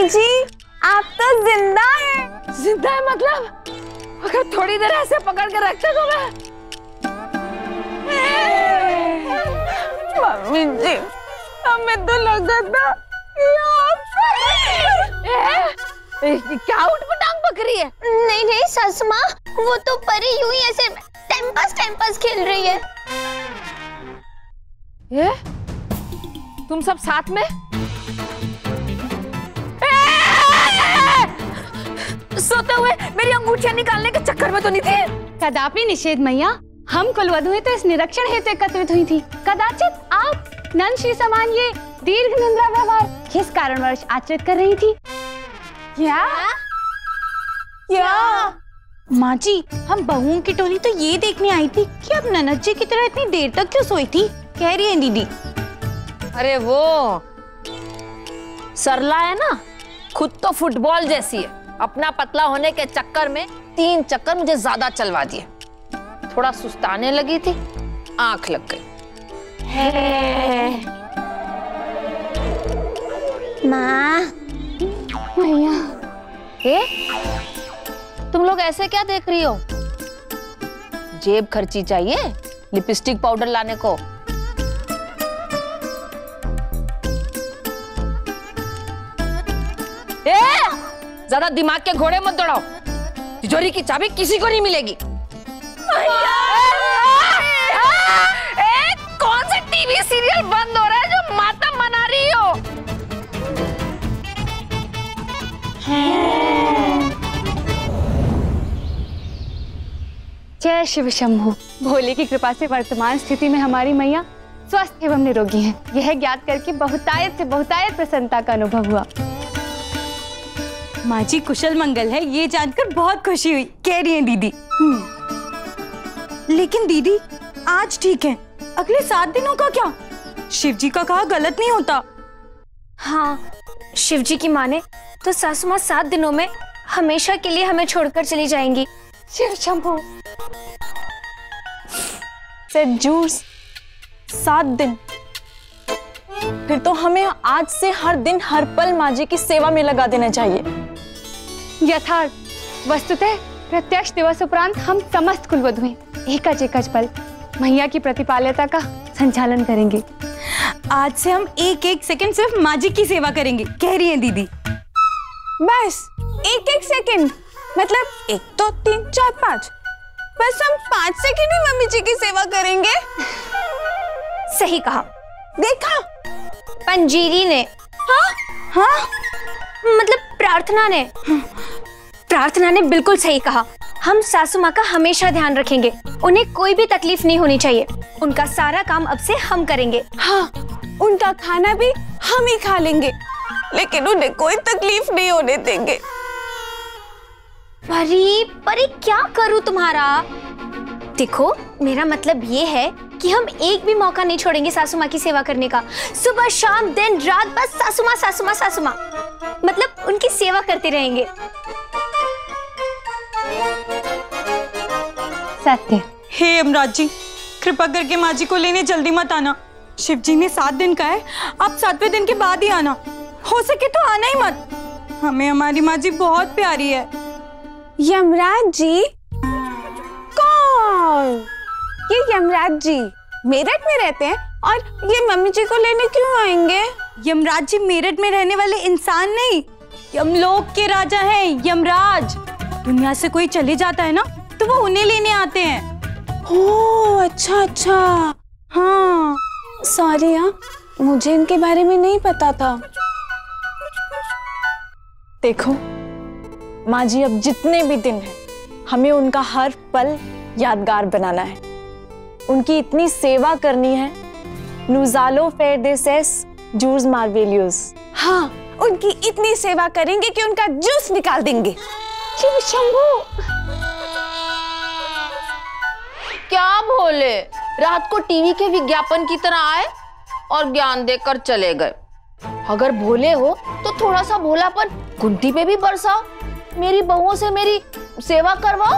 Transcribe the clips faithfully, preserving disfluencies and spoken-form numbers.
Mummy ji आप तो जिंदा हैं। जिंदा है मतलब? अगर थोड़ी देर ऐसे पकड़ के रखते तो मैं। मम्मी जी हमें तो लगा था क्या उठपटांग पकड़ी है? नहीं नहीं सासू माँ, वो तो परी यूं ही ऐसे टाइम पास टाइम पास खेल रही है। ये? तुम सब साथ में? सोते हुए मेरी अंगूठियां निकालने के चक्कर में तो नहीं थी? कदापि निषेध मैया, हम कुलवधुएं तो इस निरीक्षण हेतु एकत्रित हुई थी। कदाचित आप नंद श्री समान ये दीर्घ निंद्रा व्यवहार किस कारणवश आचरित कर रही थी? क्या क्या माँ जी, हम बहुओं की टोली तो ये देखने आई थी कि अब ननद जी की तरह इतनी देर तक क्यों सोई थी, कह रही है दीदी। अरे वो सरला है ना, खुद तो फुटबॉल जैसी है, अपना पतला होने के चक्कर में तीन चक्कर मुझे ज्यादा चलवा दिए। थोड़ा सुस्ताने लगी थी, आंख लग गई। माँ मैया, ए? तुम लोग ऐसे क्या देख रही हो? जेब खर्ची चाहिए लिपस्टिक पाउडर लाने को? ए, ज्यादा दिमाग के घोड़े मत दौड़ाओ, तिजोरी की चाबी किसी को नहीं मिलेगी। ए, कौन सा टीवी सीरियल बंद हो रहा है जो मातम मना रही हो? जय शिव शंभु। भोले की कृपा से वर्तमान स्थिति में हमारी मैया स्वस्थ एवं निरोगी हैं। यह ज्ञात करके बहुतायत से बहुतायत प्रसन्नता का अनुभव हुआ। माँ जी कुशल मंगल है ये जानकर बहुत खुशी हुई, कह रही हैं दीदी। लेकिन दीदी आज ठीक है, अगले सात दिनों का क्या? शिव जी का कहा गलत नहीं होता। हाँ, शिव जी की माने तो सासू माँ सात दिनों में हमेशा के लिए हमें छोड़कर चली जाएंगी। शिव शंभु। जूस सात दिन, फिर तो हमें आज से हर दिन हर पल माँ जी की सेवा में लगा देना चाहिए। यथार्थ वस्तुतः प्रत्यक्ष दिवस उपरांत हम समस्त कुलवधुएं एकच एकच पल मैया की प्रतिपाल्यता का संचालन करेंगे। आज से हम एक एक सेकंड सिर्फ माँ जी की सेवा करेंगे, कह रही हैं दीदी। बस एक एक सेकंड, मतलब एक दो तीन चार पाँच, बस हम पाँच सेकंड ही मम्मी जी की सेवा करेंगे। सही कहा। देखा पंजीरी ने। हाँ हाँ मतलब प्रार्थना ने। प्रार्थना ने बिल्कुल सही कहा। हम सासू माँ का हमेशा ध्यान रखेंगे, उन्हें कोई भी तकलीफ नहीं होनी चाहिए। उनका सारा काम अब से हम करेंगे। हाँ, उनका खाना भी हम ही खा लेंगे, लेकिन उन्हें कोई तकलीफ नहीं होने देंगे। परी परी क्या करूँ तुम्हारा? देखो मेरा मतलब ये है कि हम एक भी मौका नहीं छोड़ेंगे सासू माँ की सेवा करने का। सुबह शाम दिन रात बस सासू माँ सासू माँ सासू माँ, मतलब उनकी सेवा करते रहेंगे। सत्य। हे यमराज जी, कृपा करके माँ जी को लेने जल्दी मत आना। शिव जी ने सात दिन का है, आप सातवें दिन के बाद ही आना। हो सके तो आना ही मत, हमें हमारी माँ जी बहुत प्यारी है। यमराज जी? कौन? ये यमराज जी मेरठ में रहते हैं और ये मम्मी जी को लेने क्यों आएंगे? यमराज जी मेरठ में रहने वाले इंसान नहीं, यमलोक के राजा हैं यमराज। दुनिया से कोई चले जाता है ना तो वो उन्हें लेने आते हैं। ओह अच्छा अच्छा, हाँ सॉरी हाँ, मुझे इनके बारे में नहीं पता था। देखो माँ जी, अब जितने भी दिन हैं हमें उनका हर पल यादगार बनाना है, उनकी इतनी सेवा करनी है। नुजालो फेरदेसेस जूस मार्वेलियोस। हाँ, उनकी इतनी सेवा करेंगे कि उनका जूस निकाल देंगे। शिव शंभु। क्या भोले रात को टीवी के विज्ञापन की तरह आए और ज्ञान देकर चले गए। अगर भोले हो तो थोड़ा सा भोलापन कुंती पे भी बरसाओ, मेरी बहुओं से मेरी सेवा करवाओ।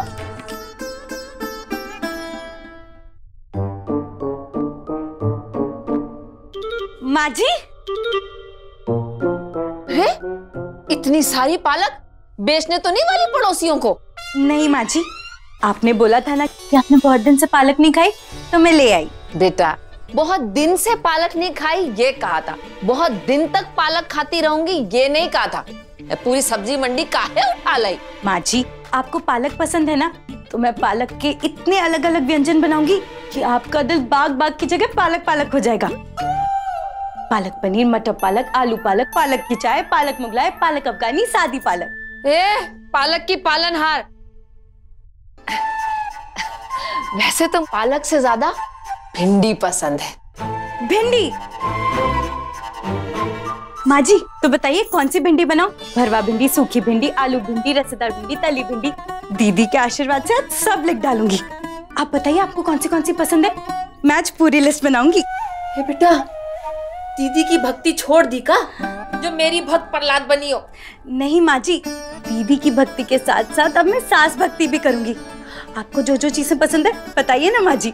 माँ जी? है? इतनी सारी पालक बेचने तो नहीं वाली पड़ोसियों को? नहीं माँ जी, आपने बोला था ना कि आपने बहुत दिन से पालक नहीं खाई, तो मैं ले आई। बेटा, बहुत दिन से पालक नहीं खाई ये कहा था, बहुत दिन तक पालक खाती रहूंगी ये नहीं कहा था। पूरी सब्जी मंडी काहे उठा लाई? माँ जी, आपको पालक पसंद है ना, तो मैं पालक के इतने अलग अलग व्यंजन बनाऊंगी कि आपका दिल बाग बाग की जगह पालक पालक हो जाएगा। पालक पनीर, मटर पालक, आलू पालक, पालक की चाय, पालक मुगलाई, पालक अफगानी, सादी पालक। ए, पालक की पालनहार। वैसे तो पालक से ज्यादा भिंडी पसंद है। भिंडी? माँ जी, तो बताइए कौन सी भिंडी बनाओ? भरवा भिंडी, सूखी भिंडी, आलू भिंडी, रसेदार भिंडी, तली भिंडी। दीदी के आशीर्वाद से आज सब लिख डालूंगी। आप बताइए आपको कौन सी कौन सी पसंद है, मैं आज पूरी लिस्ट बनाऊंगी। हे बेटा, दीदी की भक्ति छोड़ दी का, जो मेरी भक्त प्रहलाद बनी हो? नहीं माँ जी, दीदी की भक्ति के साथ साथ अब मैं सास भक्ति भी करूंगी। आपको जो जो चीजें पसंद है बताइए ना माँ जी।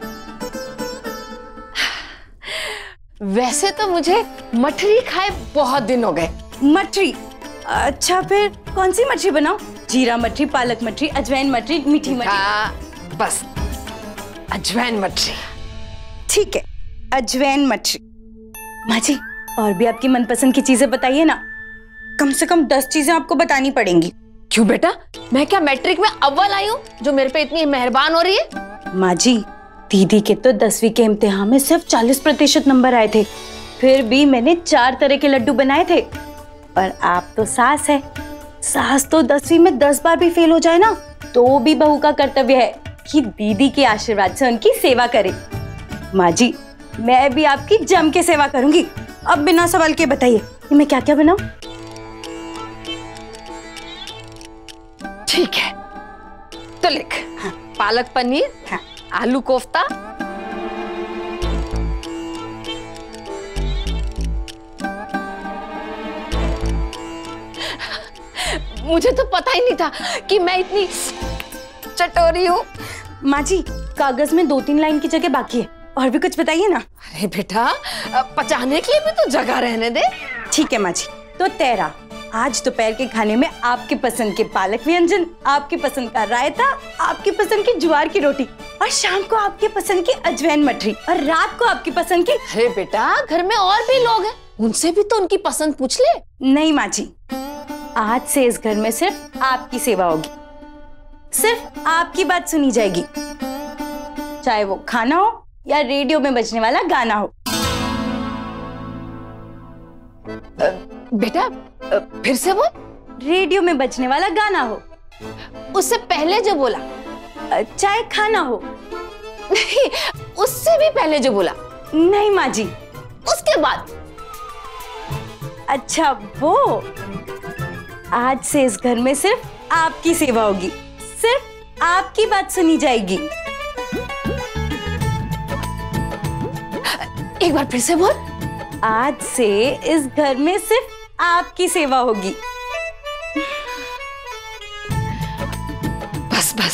वैसे तो मुझे मठरी खाए बहुत दिन हो गए। मठरी? अच्छा, फिर कौन सी मठरी बनाओ? जीरा मठरी, पालक मठरी, अजवाइन मठरी, मीठी मठरी? हाँ, बस अजवाइन मठरी। ठीक है, अजवाइन मठरी। माँ जी, और भी आपकी मनपसंद की चीजें बताइए ना, कम से कम दस चीजें आपको बतानी पड़ेंगी। क्यों बेटा, मैं क्या मैट्रिक में अव्वल आई हूँ जो मेरे पे इतनी मेहरबान हो रही है? माँ जी, दीदी के तो दसवीं के इम्तिहान में सिर्फ चालीस प्रतिशत नंबर आए थे, फिर भी मैंने चार तरह के लड्डू बनाए थे। पर आप तो सास है, सास तो दसवीं में दस बार भी फेल हो जाए ना, तो भी बहू का कर्तव्य है कि दीदी के आशीर्वाद से उनकी सेवा करे। माँ जी, मैं भी आपकी जम के सेवा करूंगी। अब बिना सवाल के बताइए कि मैं क्या क्या बनाऊं? ठीक है, तो लिख। हाँ। पालक पनीर, हाँ। आलू कोफ्ता, मुझे तो पता ही नहीं था कि मैं इतनी चटोरी हूँ। माँ जी, कागज में दो तीन लाइन की जगह बाकी है, और भी कुछ बताइए ना। अरे बेटा, पचाने के लिए भी तो जगह रहने दे। ठीक है माँ जी, तो तेरह। आज दोपहर के खाने में आपके पसंद के पालक व्यंजन, आपकी पसंद का रायता, आपकी पसंद की ज्वार की रोटी, और शाम को आपके पसंद की अजवाइन मठरी, और रात को आपकी पसंद की। अरे बेटा, घर में और भी लोग हैं, उनसे भी तो उनकी पसंद पूछ ले। नहीं माँ जी, आज से इस घर में सिर्फ आपकी सेवा होगी, सिर्फ आपकी बात सुनी जाएगी, चाहे वो खाना हो या रेडियो में बजने वाला गाना हो। बेटा, फिर से बोल। रेडियो में बजने वाला गाना हो। उससे पहले जो बोला। चाहे खाना हो। नहीं, उससे भी पहले जो बोला। नहीं माँ जी, उसके बाद। अच्छा, वो आज से इस घर में सिर्फ आपकी सेवा होगी, सिर्फ आपकी बात सुनी जाएगी। एक बार फिर से बोल। आज से इस घर में सिर्फ आपकी सेवा होगी। बस बस।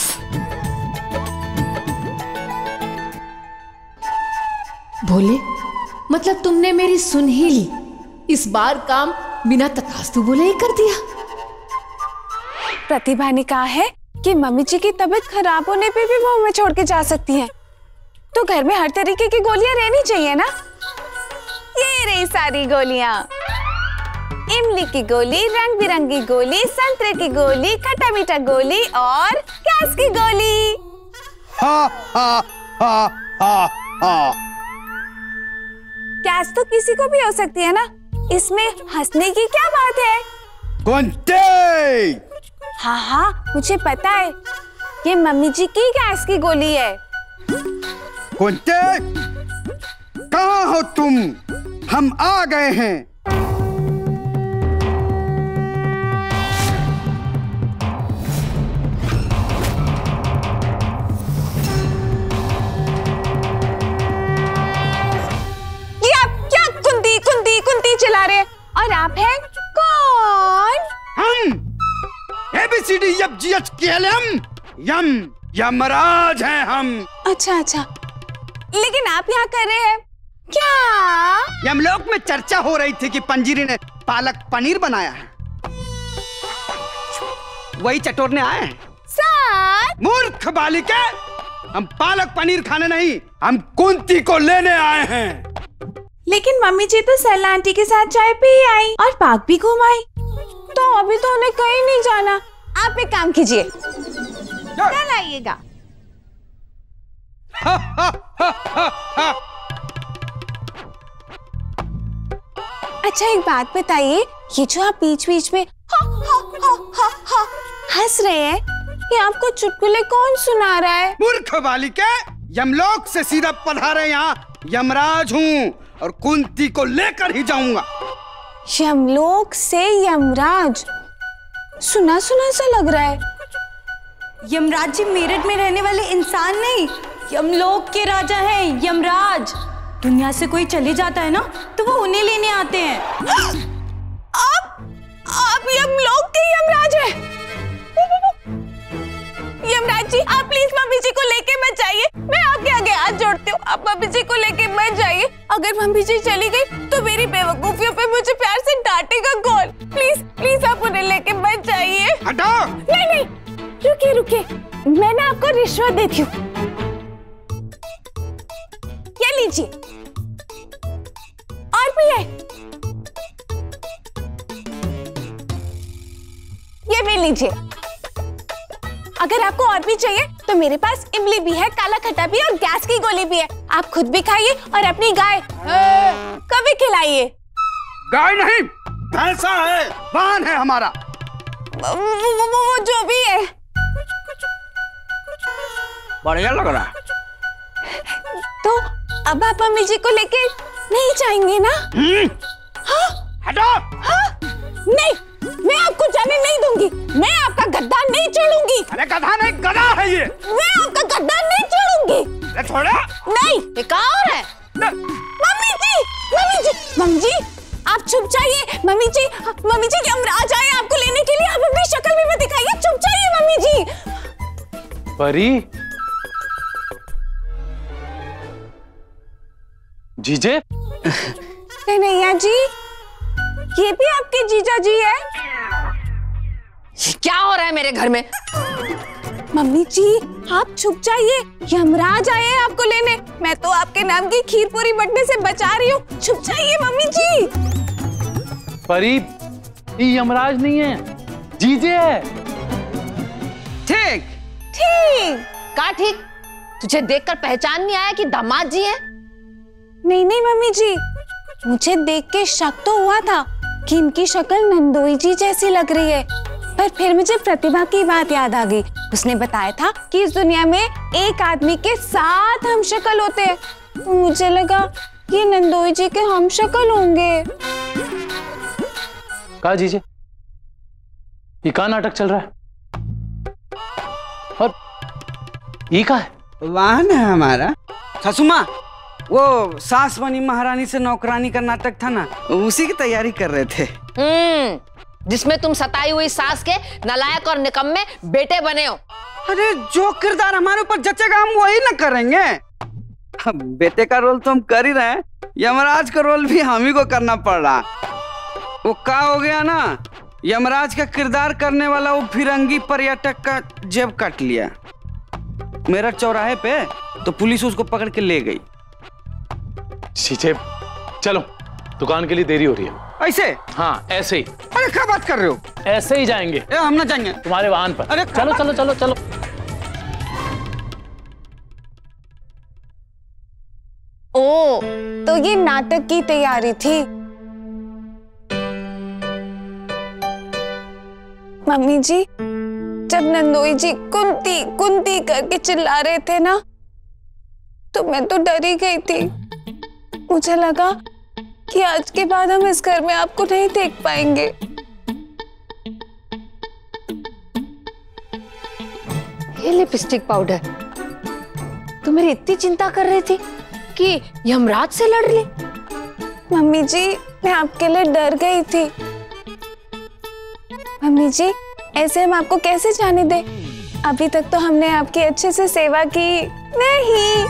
बोले, मतलब तुमने मेरी सुन ही ली। इस बार काम बिना तथास्तु बोले ही कर दिया। प्रतिभा ने कहा है कि मम्मी जी की तबीयत खराब होने पे भी वो हमें छोड़ के जा सकती हैं, तो घर में हर तरीके की गोलियां रहनी चाहिए ना। ये रही सारी गोलियां, इमली की गोली, रंग बिरंगी गोली, संतरे की गोली, खट्टा मीठा गोली और गैस की गोली। हा हा हा हा हा। गैस तो किसी को भी हो सकती है ना, इसमें हंसने की क्या बात है? कुंते! हाँ हाँ, मुझे पता है, ये मम्मी जी की गैस की गोली है। कुंते, कहाँ हो तुम? हम आ गए हैं। ये आप क्या कुंती कुंती कुंती चिल्ला रहे हैं? और आप हैं कौन? हम एबीसीडी यप G H K L M यम यमराज हैं हम। अच्छा अच्छा, लेकिन आप यहाँ कर रहे हैं क्या? यमलोक में चर्चा हो रही थी कि पंजीरी ने पालक पनीर बनाया है। वही चटोरने आए हैं। साथ मूर्ख बालिका, हम पालक पनीर खाने नहीं, हम कुंती को लेने आए हैं। लेकिन मम्मी जी तो सरला आंटी के साथ चाय पी आई और पार्क भी घूम आई। तो अभी तो उन्हें कहीं नहीं जाना। आप एक काम कीजिए, कल आइएगा। अच्छा एक बात बताइए, ये जो आप बीच बीच में हा, हा, हा, हा, हा, हंस रहे हैं, ये आपको चुटकुले कौन सुना रहा है? मूर्ख बालिका, यमलोक से सीधा पधारे यहाँ यमराज हूँ और कुंती को लेकर ही जाऊंगा। यमलोक से यमराज, सुना सुना सा लग रहा है। यमराज जी मेरठ में रहने वाले इंसान नहीं, यमलोक के राजा हैं यमराज। दुनिया से कोई चले जाता है ना तो वो उन्हें लेने आते हैं। आप आप यमलोक के यमराज हैं? यमराज जी आप प्लीज मम्मी जी को लेके मत जाइए, मैं आपके आगे हाथ जोड़ती हूँ, आप मम्मी जी को लेके मत जाइए। अगर मम्मी जी चली गई तो मेरी बेवकूफियों पे मुझे प्यार से डांटेगा कौन? प्लीज प्लीज आप उन्हें लेके मत जाइए। हटाओ। नहीं नहीं रुकिए रुकिए, मैं ना आपको रिश्वत देती हूँ, ये लीजिए और भी है, ये भी लीजिए। अगर आपको और भी चाहिए तो मेरे पास इमली भी है, काला खट्टा भी और गैस की गोली भी है। आप खुद भी खाइए और अपनी गाय कभी खिलाइए। गाय नहीं, भैंसा है, वाहन है हमारा। वो, वो, वो, वो जो भी है। बढ़िया लग रहा है। तो अब आप मम्मी जी को लेके नहीं जाएंगे ना? हाँ? हटो। हाँ? नहीं, मैं आपको जाने नहीं दूंगी, मैं आपका गद्दा नहीं छोड़ूंगी। अरे गधा नहीं, गधा है ये। मैं आपका गद्दा नहीं छोड़ूंगी। अरे छोड़ो। नहीं, ये कहाँ और है? Mummy ji, mummy ji, mummy ji, आप चुप जाइए। मम्मी जी, मम्मी जी, यमराज आए आपको लेने के लिए, आप अपनी शक्ल भी मत दिखाइए, चुप जाइए मम्मी जी। परी, जीजे? कन्हैया जी, ये भी आपके जीजा जी है? क्या हो रहा है मेरे घर में? मम्मी जी आप छुप जाइए, यमराज आए हैं आपको लेने। मैं तो आपके नाम की खीर पूरी बटने से बचा रही हूँ, छुप जाइए मम्मी जी। परी, ये यमराज नहीं है, जीजे है। ठीक ठीक। का ठीक? तुझे देखकर पहचान नहीं आया कि दामाद जी है? नहीं नहीं मम्मी जी, मुझे देख के शक तो हुआ था कि इनकी शक्ल नंदोई जी जैसी लग रही है, पर फिर मुझे प्रतिभा की बात याद आ गई। उसने बताया था कि इस दुनिया में एक आदमी के सात हम शक्ल होते हैं, तो मुझे लगा ये नंदोई जी के हम शक्ल होंगे। कहा जीजे, ये का नाटक चल रहा है? और ये का है? वाहन है हमारा। ससुमा, वो सास बनी महारानी से नौकरानी का नाटक था ना, उसी की तैयारी कर रहे थे। हम्म, जिसमें तुम सताई हुई सास के नालायक और निकम्मे बेटे बने हो। अरे जो किरदार हमारे ऊपर जचेगा हम वही ना करेंगे। बेटे का रोल तो हम कर ही रहे हैं, यमराज का रोल भी हम ही को करना पड़ रहा। वो क्या हो गया ना, यमराज का किरदार करने वाला वो फिरंगी पर्यटक का जेब काट लिया मेरठ चौराहे पे, तो पुलिस उसको पकड़ के ले गई। जीजे, चलो, दुकान के लिए देरी हो रही है। ऐसे? हाँ, ऐसे ही। अरे क्या बात कर रहे हो? ऐसे ही जाएंगे। ए, हम ना जाएंगे तुम्हारे वाहन पर। अरे चलो चलो चलो चलो। ओ, तो ये नाटक की तैयारी थी। मम्मी जी, जब नंदोई जी कुंती कुंती करके चिल्ला रहे थे ना, तो मैं तो डर ही गई थी। मुझे लगा कि आज के बाद हम इस घर में आपको नहीं देख पाएंगे। ये लिपस्टिक पाउडर, तुम मेरी इतनी चिंता कर रही थी कि यमराज से लड़ ली? मम्मी जी, मैं आपके लिए डर गई थी। मम्मी जी, ऐसे हम आपको कैसे जाने दें? अभी तक तो हमने आपकी अच्छे से सेवा की। नहीं।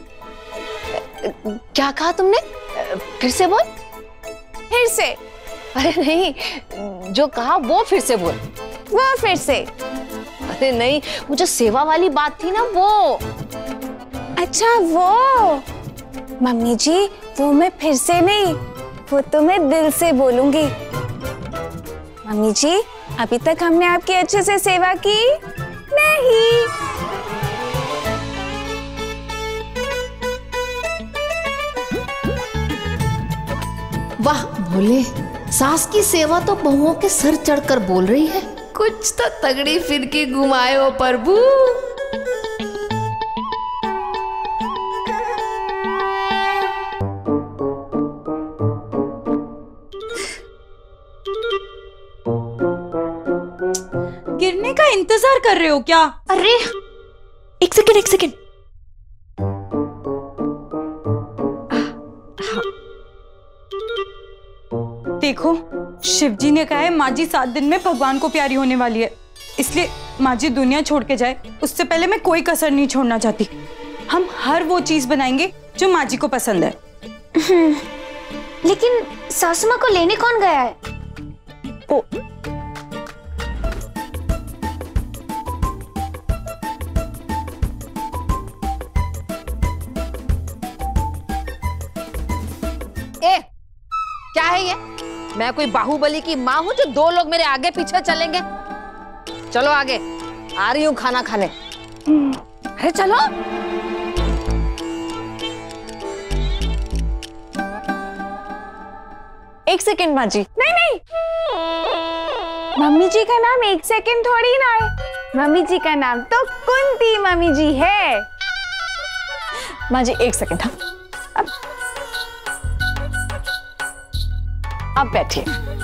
क्या कहा तुमने? फिर से बोल। फिर से अरे नहीं, जो कहा वो फिर से बोल। वो फिर से। अरे नहीं, वो जो सेवा वाली बात थी ना वो। अच्छा वो। मम्मी जी वो मैं फिर से नहीं, वो तो मैं दिल से बोलूंगी। मम्मी जी अभी तक हमने आपकी अच्छे से सेवा की नहीं। वाह भोले, सास की सेवा तो बहुओं के सर चढ़कर बोल रही है। कुछ तो तगड़ी फिरकी घुमाए हो प्रभु। गिरने का इंतजार कर रहे हो क्या? अरे एक सेकंड एक सेकंड। देखो शिव जी ने कहा है माँ जी सात दिन में भगवान को प्यारी होने वाली है, इसलिए माँ जी दुनिया छोड़ के जाए उससे पहले मैं कोई कसर नहीं छोड़ना चाहती। हम हर वो चीज बनाएंगे जो माँ जी को पसंद है। लेकिन सासू माँ को लेने कौन गया है? ओ, ए, क्या है ये? मैं कोई बाहुबली की माँ हूँ जो दो लोग मेरे आगे पीछे चलेंगे? चलो आगे, आ रही हूँ खाना खाने। अरे चलो। एक सेकंड माँ जी। नहीं नहीं, मम्मी जी का नाम एक सेकंड थोड़ी ना है। मम्मी जी का नाम तो कुंती मम्मी जी है। माँ जी एक सेकंड। हाँ अब अब बैठिए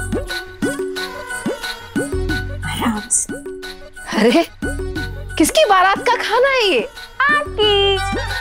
आराम से। अरे किसकी बारात का खाना है ये? आपकी।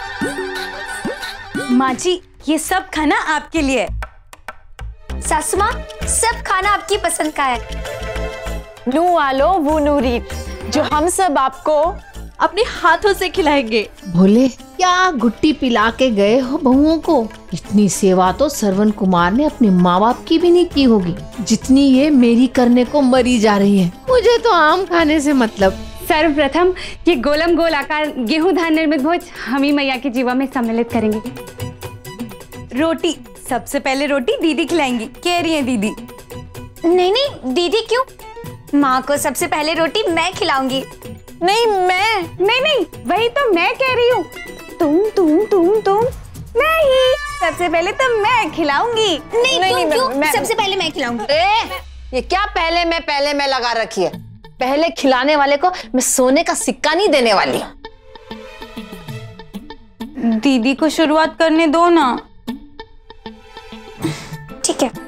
माँ जी ये सब खाना आपके लिए है। सासू माँ सब खाना आपकी पसंद का है। नू आलो वो नूरीत, जो हम सब आपको अपने हाथों से खिलाएंगे। भोले, क्या गुट्टी पिला के गए हो बहुओं को? इतनी सेवा तो सरवन कुमार ने अपने माँ बाप की भी नहीं की होगी जितनी ये मेरी करने को मरी जा रही है। मुझे तो आम खाने से मतलब। सर्वप्रथम ये गोलम गोल आकार गेहूं धान निर्मित भोज हम ही मैया की जीवा में सम्मिलित करेंगे। रोटी सबसे पहले रोटी दीदी खिलाएंगी, कह रही है दीदी। नहीं नहीं दीदी क्यों? माँ को सबसे पहले रोटी मैं खिलाऊंगी। नहीं मैं नहीं नहीं वही तो मैं कह रही हूँ। तुम तुम तुम तुम नहीं, सबसे पहले तो मैं खिलाऊंगी। नहीं, नहीं, क्यों, नहीं, क्यों? मैं, मैं, सबसे पहले मैं खिलाऊंगी। अरे ये क्या पहले में पहले में लगा रखी है? पहले खिलाने वाले को मैं सोने का सिक्का नहीं देने वाली। दीदी को शुरुआत करने दो ना। ठीक है।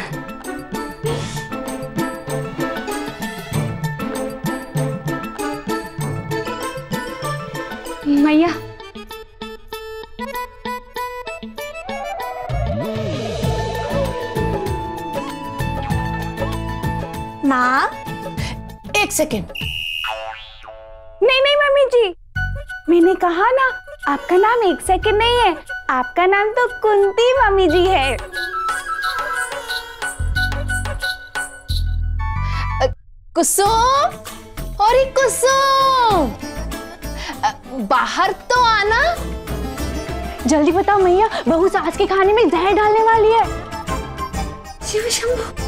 मैया माँ एक सेकेंड। नहीं नहीं मम्मी जी, मैंने कहा ना आपका नाम एक सेकंड नहीं है, आपका नाम तो कुंती मम्मी जी है। कुसुम और कुसुम, बाहर तो आना। जल्दी बताओ मैया, बहू सास के खाने में जहर डालने वाली है। शिव शंभू।